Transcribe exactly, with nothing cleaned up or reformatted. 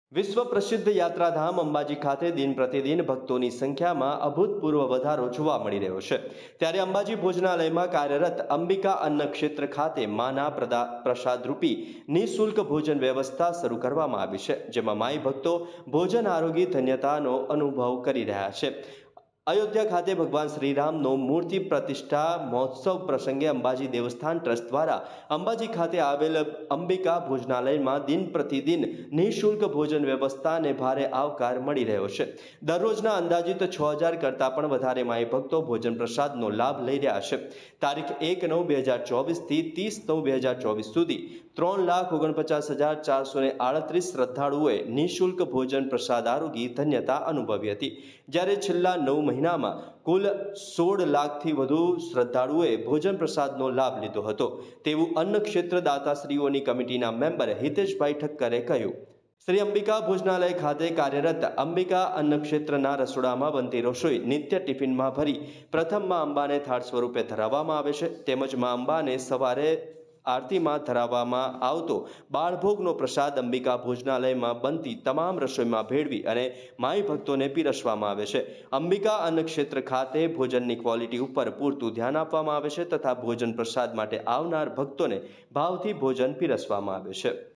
વિશ્વ પ્રસિદ્ધ યાત્રાધામ અંબાજી ખાતે દિન પ્રતિદિન ભક્તોની સંખ્યામાં અભૂતપૂર્વ વધારો જોવા મળી રહ્યો છે। ત્યારે અંબાજી ભોજનાલયમાં કાર્યરત અંબિકા અન્ન ક્ષેત્ર ખાતે માના પ્રસાદરૂપી નિઃશુલ્ક ભોજન વ્યવસ્થા શરૂ કરવામાં આવી છે, જેમાં માઈ ભક્તો ભોજન આરોગી ધન્યતાનો અનુભવ કરી રહ્યા છે। અયોધ્યા ખાતે ભગવાન શ્રીરામનો મૂર્તિ પ્રતિષ્ઠા મહોત્સવ પ્રસંગે અંબાજી દેવસ્થાન ટ્રસ્ટ દ્વારા અંબાજી ખાતે આવેલ અંબિકા ભોજનાલયમાં દિન પ્રતિદિન નિઃશુલ્ક ભોજન વ્યવસ્થાને ભારે આવકાર મળી રહ્યો છે। દરરોજના અંદાજિત છ હજાર કરતાં પણ વધારે માઈ ભક્તો ભોજન પ્રસાદનો લાભ લઈ રહ્યા છે। તારીખ એક નવ બે હજાર ચોવીસથી ત્રીસ નવ બે હજાર ચોવીસ સુધી ત્રણ લાખ ઓગણપચાસ હજાર ચારસો ને આડત્રીસ શ્રદ્ધાળુઓએ નિઃશુલ્ક ભોજન પ્રસાદ આરોગી ધન્યતા અનુભવી હતી, જ્યારે છેલ્લા નવ મહિનામાં કુલ સોળ લાખથી વધુ શ્રદ્ધાળુઓએ ભોજન પ્રસાદનો લાભ લીધો હતો, તેવું અન્ન ક્ષેત્ર દાતાશ્રીઓની કમિટીના મેમ્બર હિતેશભાઈ ઠક્કરે કહ્યું। શ્રી અંબિકા ભોજનાલય ખાતે કાર્યરત અંબિકા અન્ન ક્ષેત્રના રસોડામાં બનતી રસોઈ નિત્ય ટિફિનમાં ભરી પ્રથમ માં અંબાને થાળ સ્વરૂપે ધરાવવામાં આવે છે, તેમજ માં અંબાને સવારે આરતીમાં ધરાવવામાં આવતો બાળભોગનો પ્રસાદ અંબિકા ભોજનાલયમાં બનતી તમામ રસોઈમાં ભેળવી અને માઈ ભક્તોને પીરસવામાં આવે છે। અંબિકા અન્ન ક્ષેત્ર ખાતે ભોજનની ક્વોલિટી ઉપર પૂરતું ધ્યાન આપવામાં આવે છે તથા ભોજન પ્રસાદ માટે આવનાર ભક્તોને ભાવથી ભોજન પીરસવામાં આવે છે।